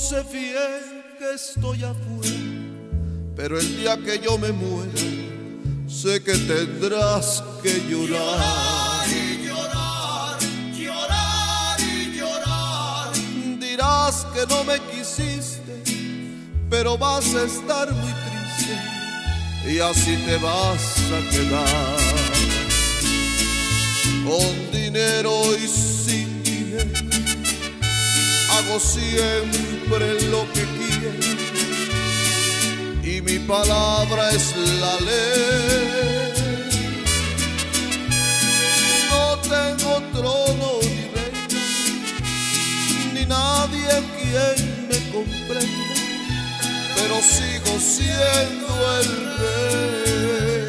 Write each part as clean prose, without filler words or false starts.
sé bien que estoy afuera, pero el día que yo me muera, sé que tendrás que llorar. Y llorar, llorar y llorar. Dirás que no me quisiste, pero vas a estar muy triste y así te vas a quedar. Con dinero y sin dinero, hago siempre lo que quiero y mi palabra es la ley. No tengo trono ni reina, ni nadie quien me comprenda, pero sigo siendo el rey.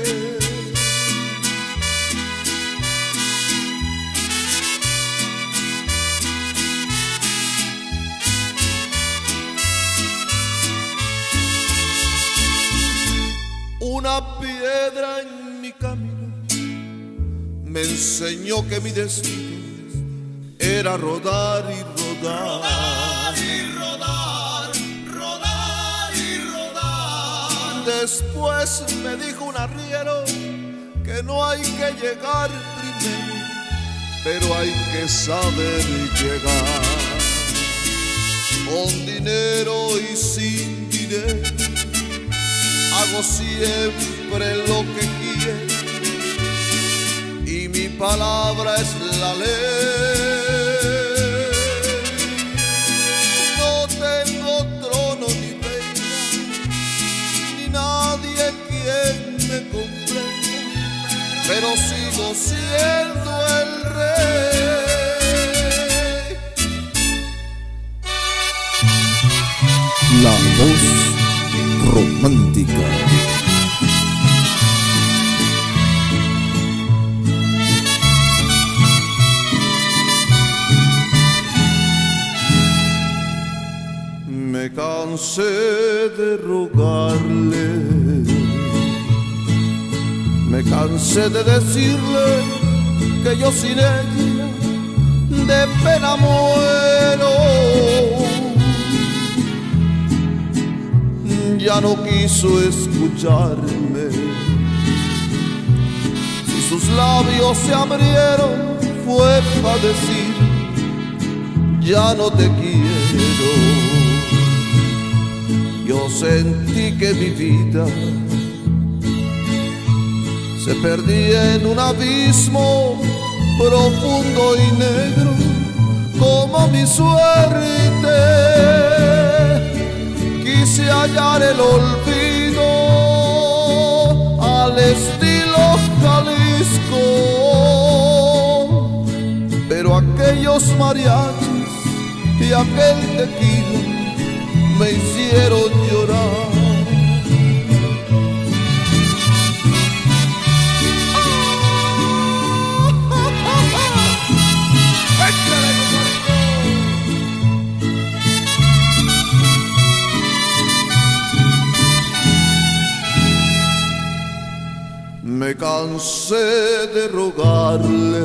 Una piedra en mi camino me enseñó que mi destino era rodar y rodar. Rodar y rodar, rodar y rodar. Después me dijo un arriero que no hay que llegar primero, pero hay que saber llegar. Con dinero y sin dinero, hago siempre lo que quiero y mi palabra es la ley. No tengo trono ni reina, ni nadie quien me comprenda, pero sigo siendo el rey. La voz romántica. Me cansé de rogarle, me cansé de decirle que yo sin ella de pena muero. Ya no quiso escucharme. Si sus labios se abrieron fue para decir ya no te quiero. Yo sentí que mi vida se perdía en un abismo profundo y negro como mi suerte. Quise hallar el olvido al estilo Jalisco, pero aquellos mariachis y aquel tequila me hicieron llorar. Me cansé de rogarle,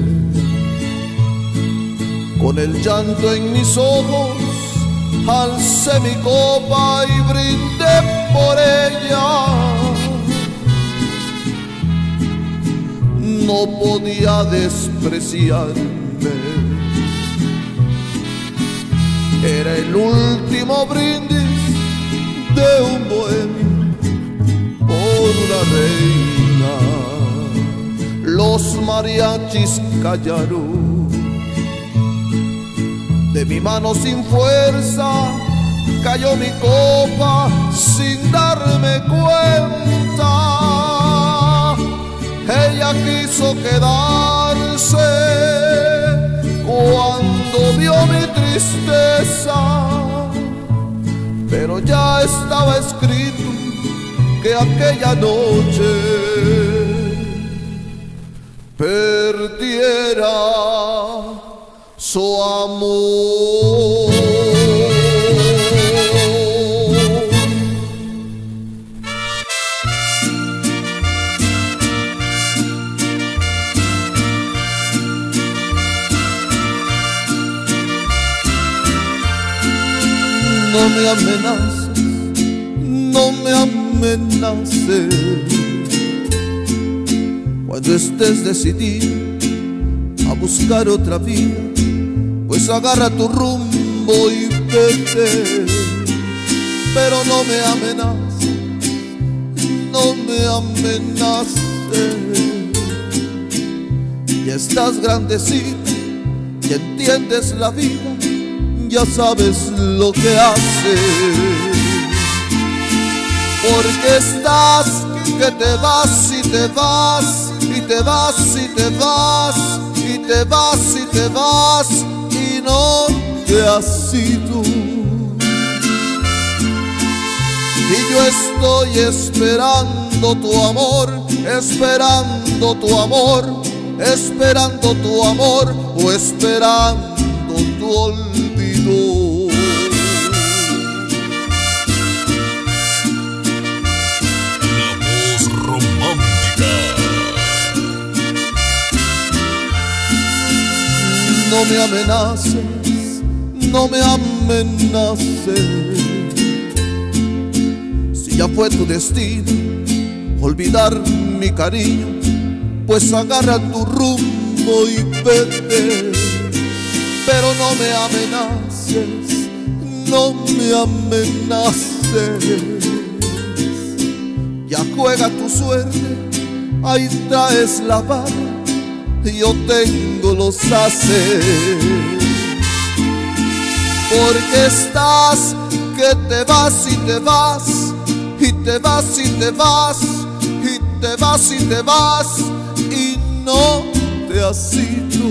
con el llanto en mis ojos alcé mi copa y brindé por ella. No podía despreciarme, era el último brindis de un bohemio por una reina. Los mariachis callaron, de mi mano sin fuerza cayó mi copa sin darme cuenta. Ella quiso quedarse cuando vio mi tristeza, pero ya estaba escrito que aquella noche perdiera su amor. No me amenaces, no me amenaces. Cuando estés decidido a buscar otra vida, pues agarra tu rumbo y vete. Pero no me amenaces, no me amenaces. Ya estás grandecito, ya entiendes la vida, ya sabes lo que haces. Porque estás que te vas y te vas, y te vas y te vas, y te vas y te vas, y no te has ido. Y yo estoy esperando tu amor, esperando tu amor, esperando tu amor o esperando tu olvido. La voz romántica. No me amenaces, no me amenaces. Si ya fue tu destino olvidar mi cariño, pues agarra tu rumbo y vete. Pero no me amenaces, no me amenaces. Ya juega tu suerte, ahí traes la barra, y yo tengo los ases. Porque estás que te vas y te vas, y te vas y te vas, y te vas y te vas, y no te has ido.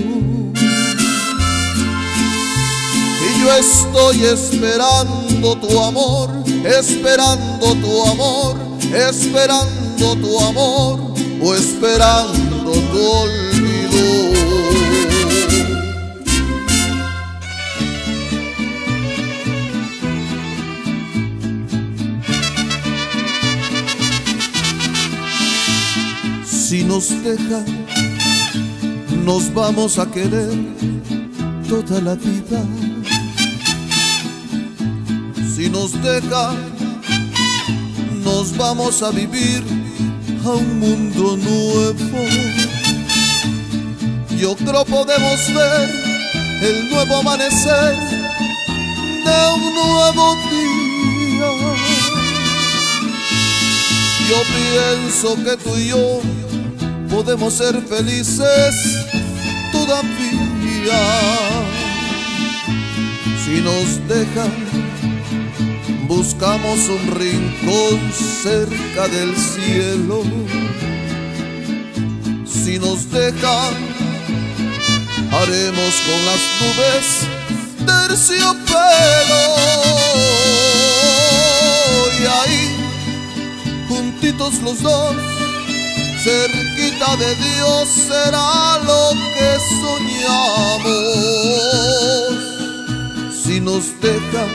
Y yo estoy esperando tu amor, esperando tu amor, esperando tu amor o esperando tu olvido. Si nos dejan, nos vamos a querer toda la vida. Si nos dejan, nos vamos a vivir a un mundo nuevo. Yo creo podemos ver el nuevo amanecer de un nuevo día. Yo pienso que tú y yo podemos ser felices todavía. Si nos dejan, buscamos un rincón cerca del cielo. Si nos dejan, haremos con las nubes terciopelo. Y ahí, juntitos los dos, cerquita de Dios será lo que soñamos. Si nos dejan,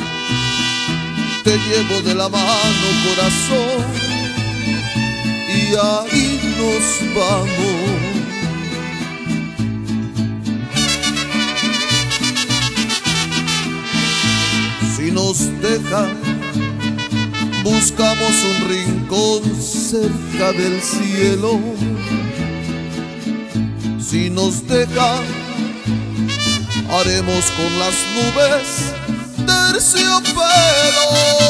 te llevo de la mano, corazón, y ahí nos vamos. Si nos dejan, buscamos un rincón cerca del cielo. Si nos dejan, haremos con las nubes terciopelo.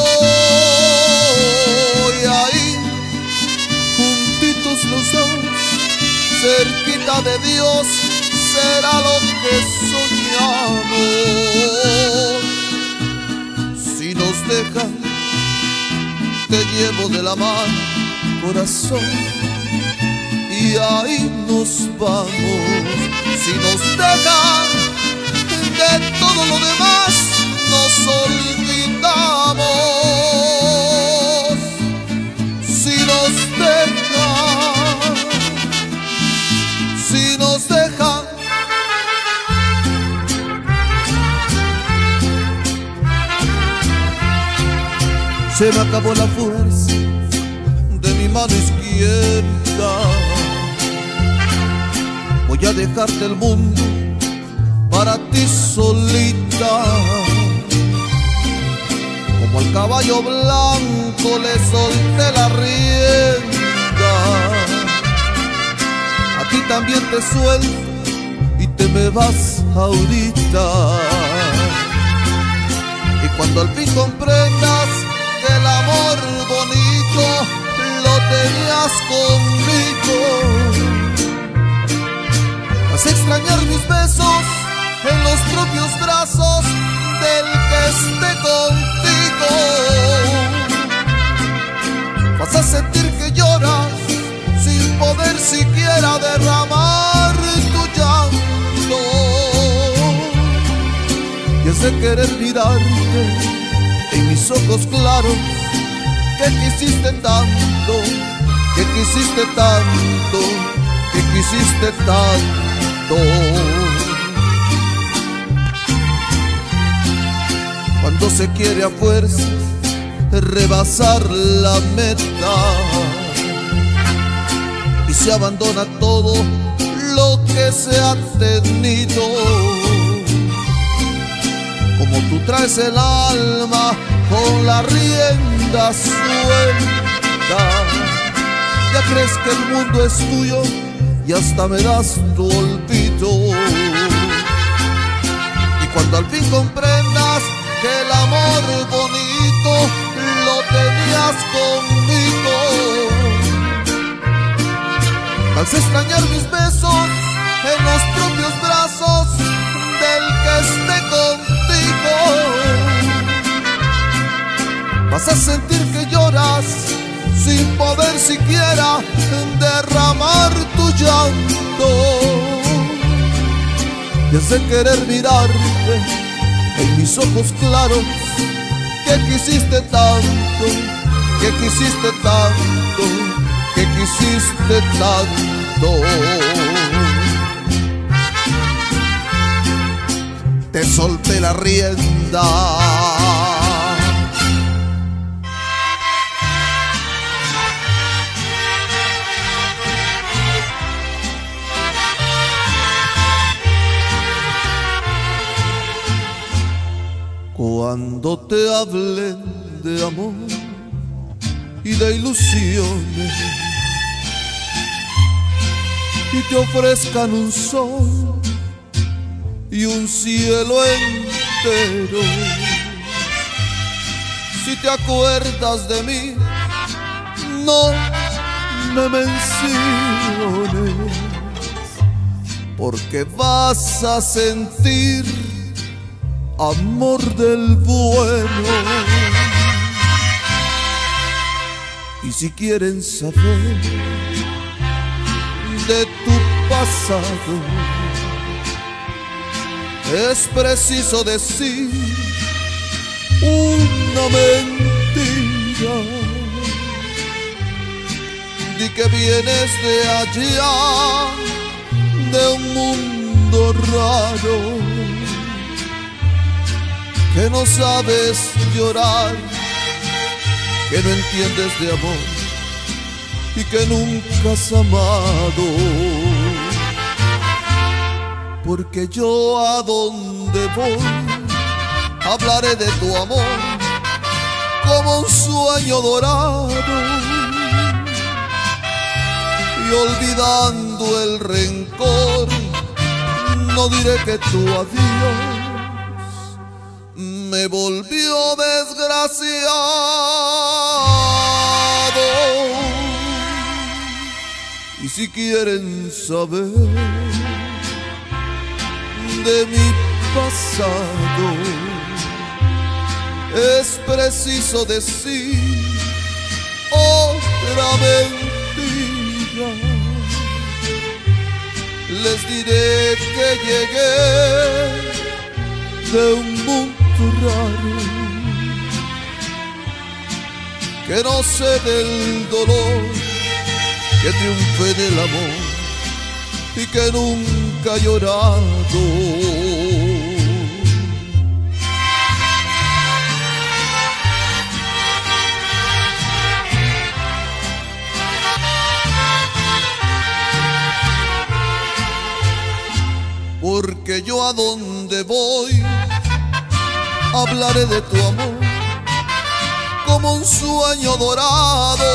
Y ahí, juntitos los dos, cerquita de Dios, será lo que soñamos. Si nos dejan, te llevo de la mano, corazón, y ahí nos vamos. Si nos dejan, de todo lo demás nos olvidamos. Si nos dejan, si nos dejan, se me acabó la fuerza de mi mano izquierda. Voy a dejarte el mundo para ti solita. Al caballo blanco le solté la rienda. A ti también te suelto y te me vas ahorita. Y cuando al fin comprendas que el amor bonito lo tenías conmigo, vas a extrañar mis besos en los propios brazos del que esté contigo. Vas a sentir que lloras sin poder siquiera derramar tu llanto. Y es de querer mirarte en mis ojos claros que quisiste tanto, que quisiste tanto, que quisiste tanto. Cuando se quiere a fuerzas rebasar la meta y se abandona todo lo que se ha tenido. Como tú traes el alma con la rienda suelta, ya crees que el mundo es tuyo y hasta me das tu olvido. Y cuando al fin comprendas que el amor bonito lo tenías conmigo, vas a extrañar mis besos en los propios brazos del que esté contigo. Vas a sentir que lloras sin poder siquiera derramar tu llanto. Y es de querer mirarte en mis ojos claros que quisiste tanto, que quisiste tanto, que quisiste tanto. Te solté la rienda. Cuando te hablen de amor y de ilusiones y te ofrezcan un sol y un cielo entero, si te acuerdas de mí, no me menciones, porque vas a sentir amor del bueno. Y si quieren saber de tu pasado, es preciso decir una mentira. Di que vienes de allá, de un mundo raro, que no sabes llorar, que no entiendes de amor y que nunca has amado. Porque yo a donde voy hablaré de tu amor como un sueño dorado, y olvidando el rencor no diré que tu adiós me volvió desgraciado. Y si quieren saber de mi pasado, es preciso decir otra mentira. Les diré que llegué de un mundo raro, que no sé del dolor, que triunfe en el amor y que nunca he llorado. Porque yo a donde voy hablaré de tu amor como un sueño dorado,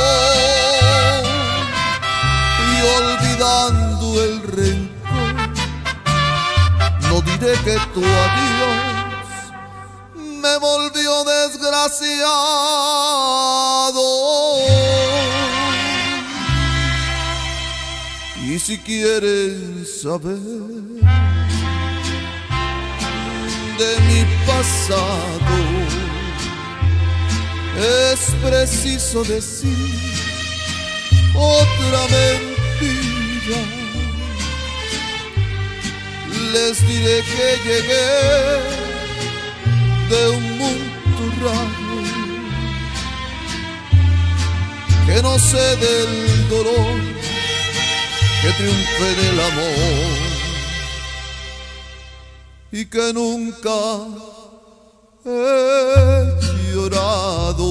y olvidando el rencor, no diré que tu adiós me volvió desgraciado. Y si quieres saber de mi pasado, es preciso decir otra mentira. Les diré que llegué de un mundo raro, que no sé del dolor, que triunfe en el amor y que nunca he llorado.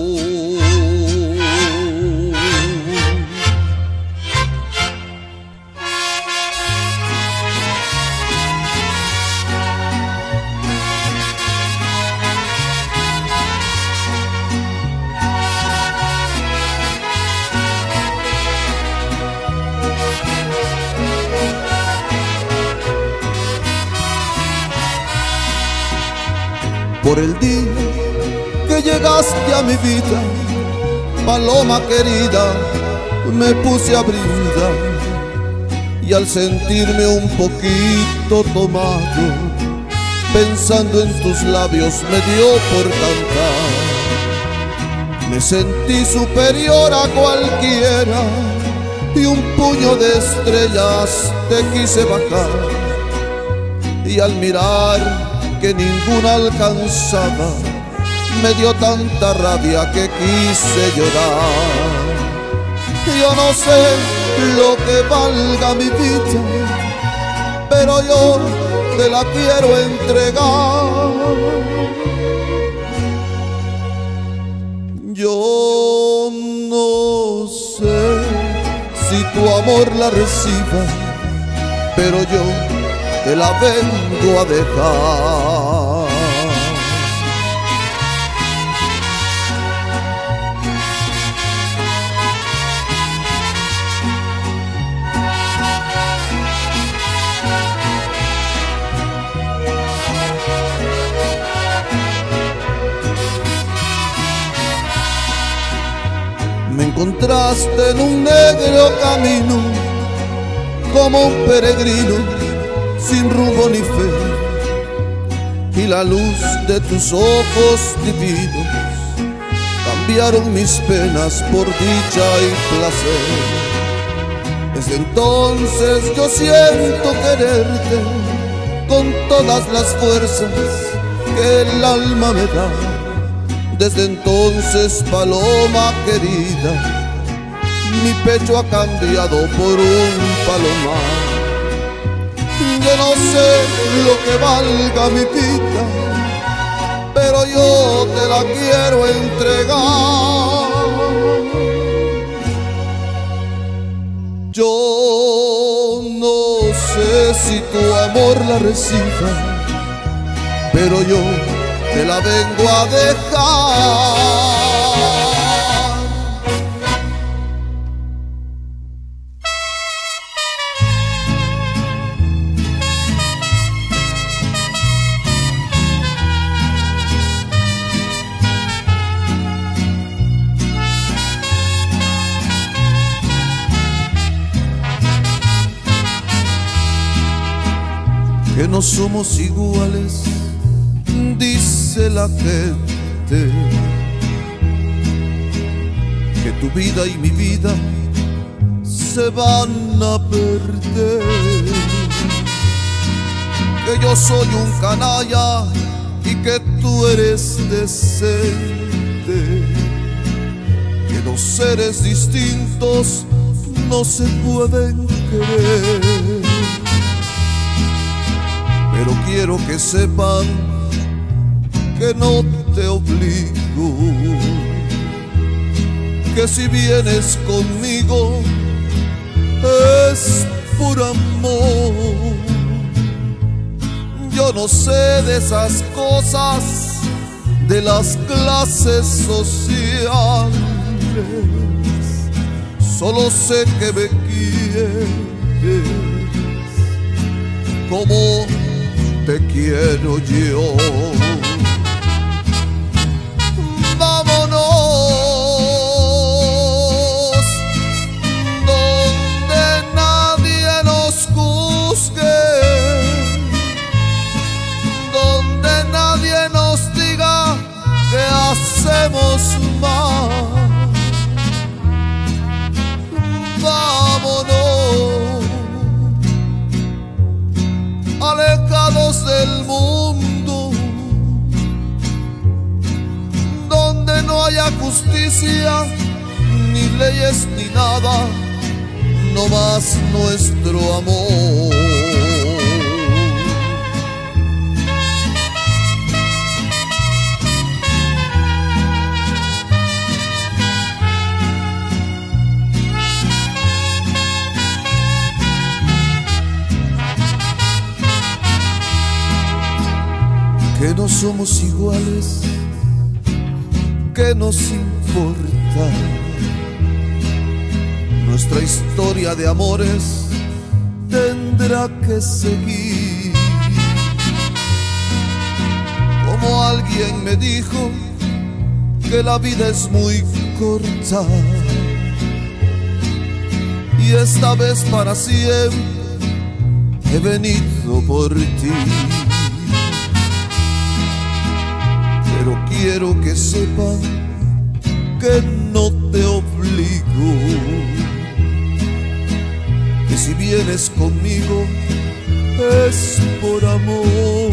Por el día que llegaste a mi vida, paloma querida, me puse a brindar, y al sentirme un poquito tomado, pensando en tus labios me dio por cantar. Me sentí superior a cualquiera, y un puño de estrellas te quise bajar, y al mirar que ninguna alcanzaba, me dio tanta rabia que quise llorar. Yo no sé lo que valga mi vida, pero yo te la quiero entregar. Yo no sé si tu amor la reciba, pero yo te la vengo a dejar. Me encontraste en un negro camino, como un peregrino sin rumbo ni fe, y la luz de tus ojos divinos cambiaron mis penas por dicha y placer. Desde entonces yo siento quererte con todas las fuerzas que el alma me da. Desde entonces, paloma querida, mi pecho ha cambiado por un palomar. Yo no sé lo que valga mi vida, pero yo te la quiero entregar. Yo no sé si tu amor la reciba, pero yo te la vengo a dejar. Que no somos iguales, dice la gente, que tu vida y mi vida se van a perder, que yo soy un canalla y que tú eres decente, que dos seres distintos no se pueden querer. Pero quiero que sepan que no te obligo, que si vienes conmigo es por amor. Yo no sé de esas cosas de las clases sociales. Solo sé que me quieres como te quiero yo. Vámonos donde nadie nos juzgue, donde nadie nos diga que hacemos mal. Vámonos alejados del mundo, donde no haya justicia, ni leyes ni nada, no más nuestro amor. Que no somos iguales, ¿qué nos importa? Nuestra historia de amores tendrá que seguir. Como alguien me dijo que la vida es muy corta, y esta vez para siempre he venido por ti. Pero quiero que sepan que no te obligo, que si vienes conmigo es por amor.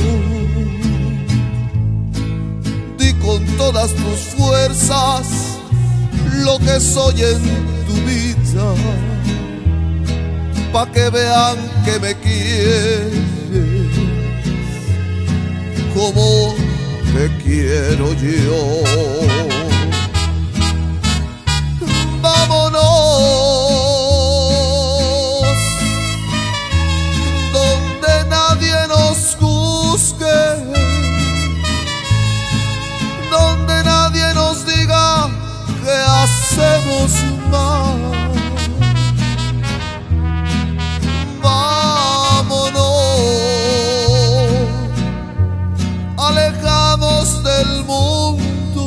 Di con todas tus fuerzas lo que soy en tu vida, pa' que vean que me quieres como te quiero yo. Vámonos donde nadie nos juzgue, donde nadie nos diga que hacemos mal. Alejados del mundo,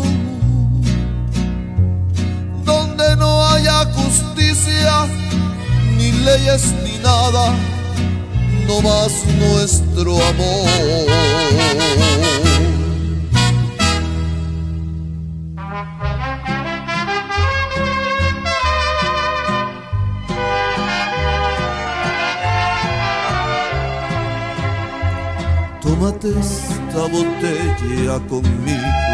donde no haya justicia, ni leyes ni nada, no más nuestro amor. Tómate esta botella conmigo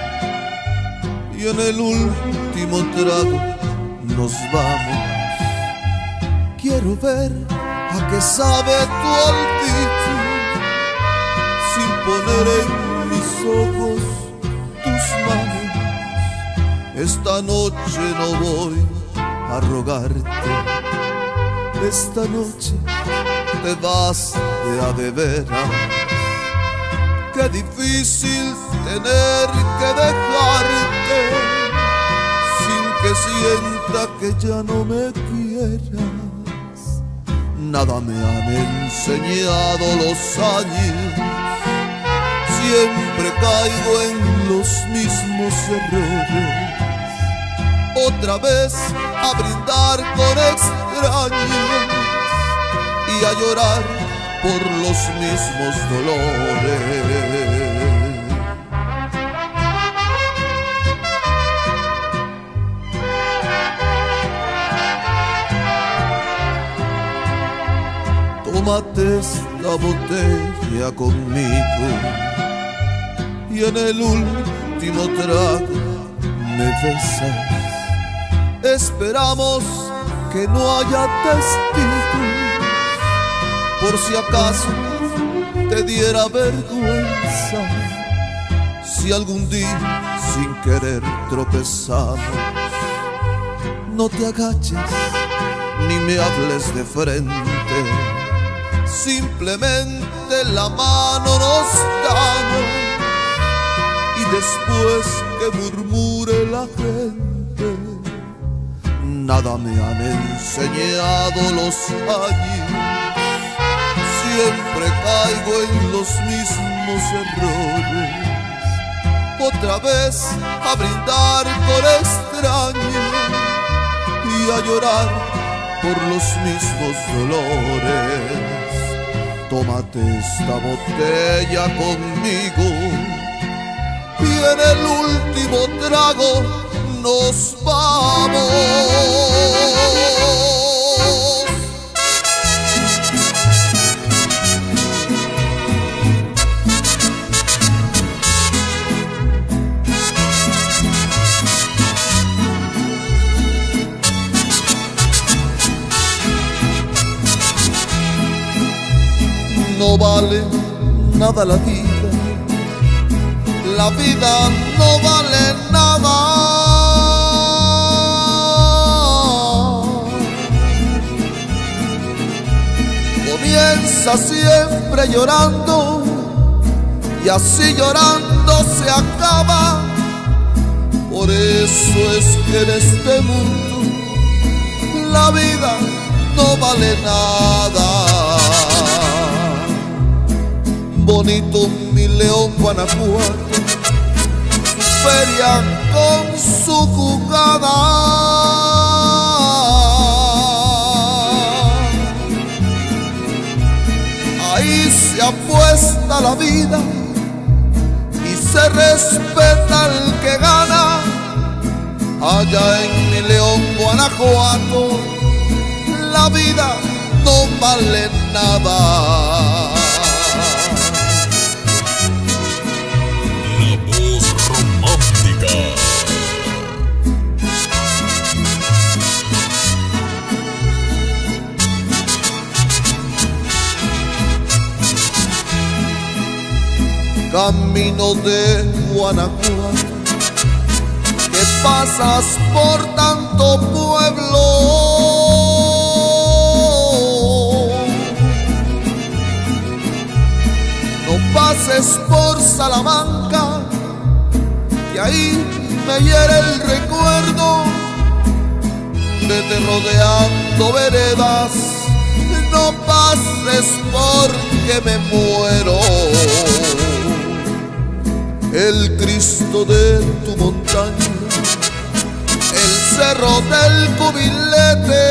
y en el último trago nos vamos. Quiero ver a qué sabe tu olvido, sin poner en mis ojos tus manos. Esta noche no voy a rogarte, esta noche te vas de a de veras. Qué difícil tener que dejarte sin que sienta que ya no me quieras. Nada me han enseñado los años, siempre caigo en los mismos errores. Otra vez a brindar con extraños y a llorar por los mismos dolores. Tómate esta botella conmigo y en el último trago me besas. Esperamos que no haya testigos, por si acaso te diera vergüenza, si algún día sin querer tropezamos. No te agaches ni me hables de frente, simplemente la mano nos damos y después que murmure la gente, nada me han enseñado los años. Siempre caigo en los mismos errores, otra vez a brindar por extraños y a llorar por los mismos dolores. Tómate esta botella conmigo y en el último trago nos vamos. No vale nada la vida no vale nada. Comienza siempre llorando y así llorando se acaba. Por eso es que en este mundo la vida no vale nada. Bonito mi León, Guanajuato, su feria con su jugada. Ahí se apuesta la vida y se respeta al que gana. Allá en mi León, Guanajuato, la vida no vale nada. Camino de Guanajuato, que pasas por tanto pueblo. No pases por Salamanca, que ahí me hiere el recuerdo. Vete rodeando veredas, no pases porque me muero. El Cristo de tu montaña, el cerro del Cubilete,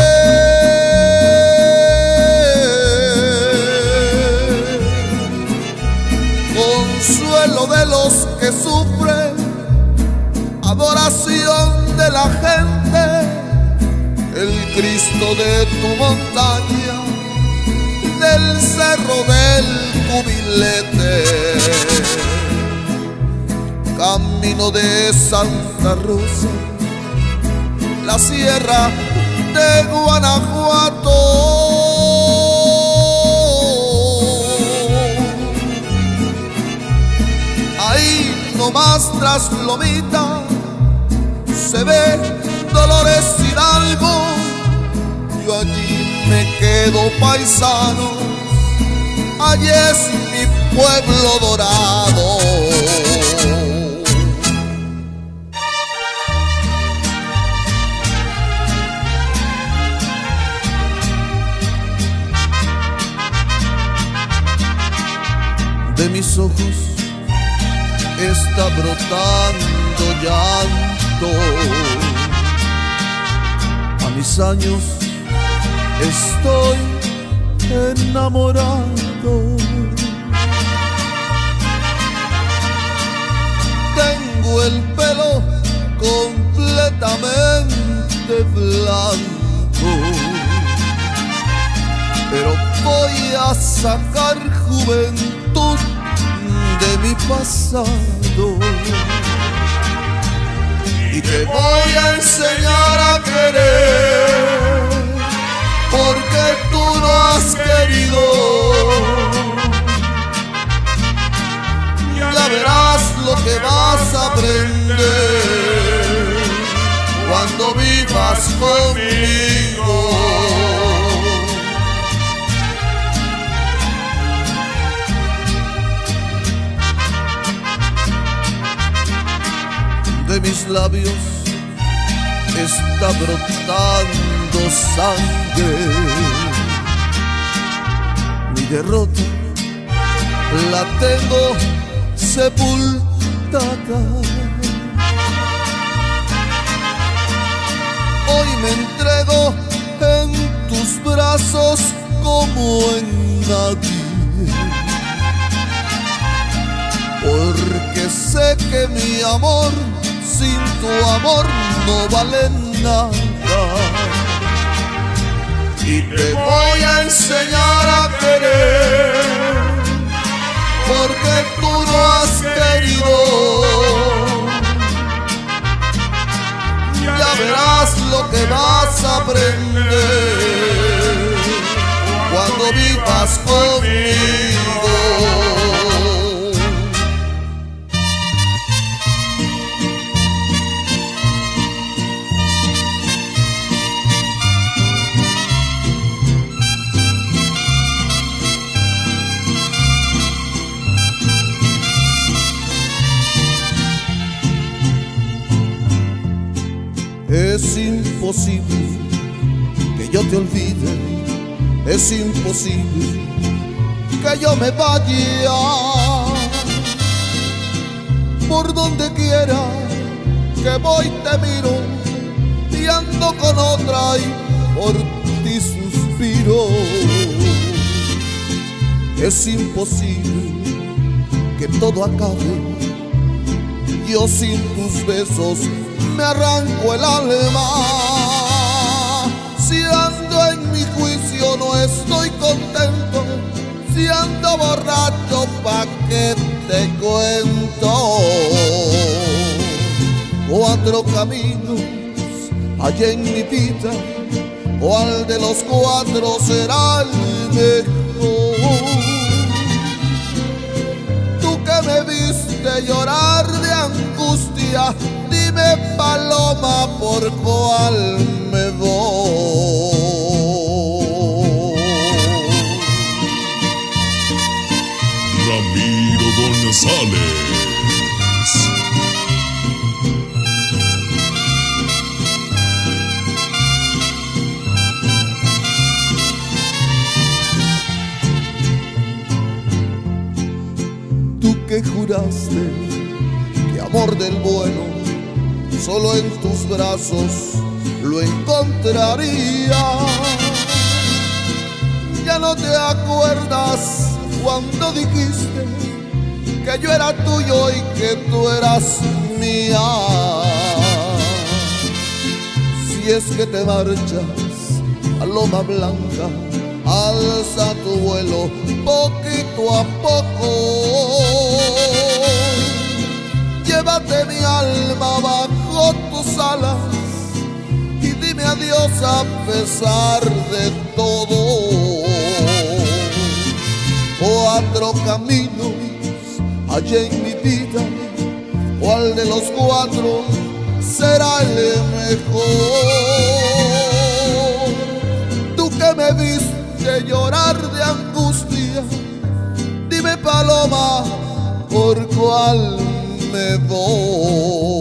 consuelo de los que sufren, adoración de la gente. El Cristo de tu montaña, del cerro del Cubilete. Camino de Santa Rosa, la sierra de Guanajuato. Ahí nomás tras Lomita se ve Dolores Hidalgo. Yo allí me quedo paisano, allí es mi pueblo dorado. De mis ojos está brotando llanto. A mis años estoy enamorado. Tengo el pelo completamente blanco, pero voy a sacar juventud de mi pasado y te voy a enseñar a querer, porque tú no has querido. Ya verás lo que vas a aprender cuando vivas conmigo. de mis labios está brotando sangre. Mi derrota la tengo sepultada. Hoy me entrego en tus brazos como en nadie, porque sé que mi amor sin tu amor no vale nada. Y te voy a enseñar a querer, porque tú no has querido. Ya verás lo que vas a aprender cuando vivas conmigo. Es imposible que yo te olvide, es imposible que yo me vaya. Por donde quiera que voy te miro y ando con otra y por ti suspiro. Es imposible que todo acabe, yo sin tus besos me arranco el alma. Si ando en mi juicio no estoy contento, si ando borracho pa' qué te cuento. 4 caminos hay en mi vida, ¿cuál de los 4 será el mejor? Tú que me viste llorar de angustia, dime, paloma, ¿por cuál me voy? Ramiro González. Tú que juraste que amor del bueno solo en tus brazos lo encontraría. Ya no te acuerdas cuando dijiste que yo era tuyo y que tú eras mía. Si es que te marchas, paloma blanca, alza tu vuelo poquito a poco. Llévate mi alma bajo tus alas y dime adiós a pesar de todo. 4 caminos hay en mi vida, ¿cuál de los 4 será el mejor? Tú que me viste llorar de angustia, dime, paloma, ¿por cuál me voy?